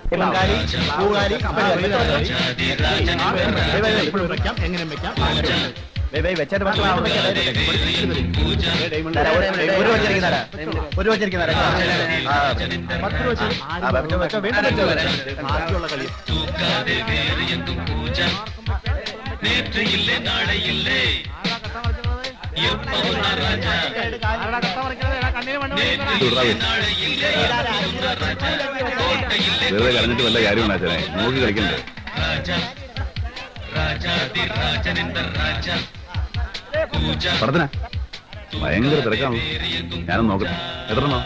വെറുതെ കരഞ്ഞിട്ട് വല്ല കാര്യമാണ് അച്ഛനെ, നോക്കി കളിക്കണ്ടേ? പടത്തിന ഭയങ്കര തിരക്കാണല്ലോ, ഞാനൊന്ന് നോക്കട്ടെ. എത്രണ്ണോ?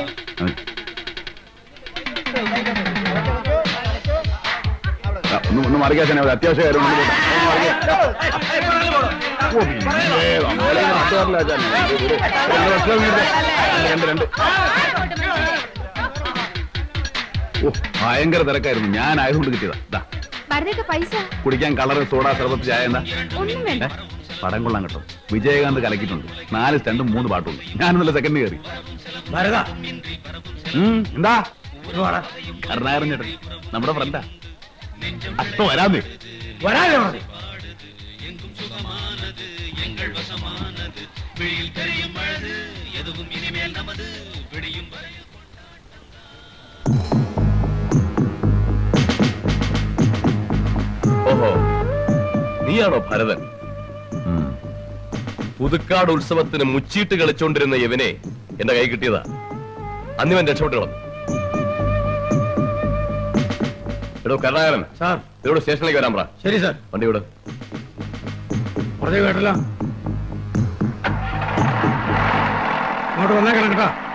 ഒന്ന് മറിക്കാച്ചനെ, ഒരു അത്യാവശ്യ കാര്യം. ഭയങ്കര തിരക്കായിരുന്നു, ഞാൻ ആയതുകൊണ്ട് കിട്ടിയതാ. കുടിക്കാൻ കളറ്, സോഡ, സർബത്ത്, ചായ എന്താ? പടം കൊള്ളാൻ കേട്ടോ. വിജയകാന്ത് കലക്കിയിട്ടുണ്ട്. 4 സ്റ്റണ്ടും 3 പാട്ടുണ്ട്. ഞാനൊന്നല്ല സെക്കൻഡ് കയറി. എന്താ കരുണാകരൻ ചേട്ടൻ നമ്മുടെ ഫ്രണ്ടാ. അപ്പൊ വരാന്നേ, വരാനേ. ഓഹോ, നീയാണോ ഭരതൻ? പുതുക്കാട് ഉത്സവത്തിന് മുച്ചീട്ട് കളിച്ചോണ്ടിരുന്ന ഇവനെ എന്റെ കൈ കിട്ടിയതാ. അന്നിവൻ രക്ഷപ്പെട്ടു കളഞ്ഞു. എടോ കരുണാകരൻ, സാർ ഇവിടെ സ്റ്റേഷനിലേക്ക് വരാൻ പറ. ശരി സാർ. വണ്ടി വിട്. കേട്ടല്ലോ, അങ്ങോട്ട് വന്നേക്കണം കേട്ടോ.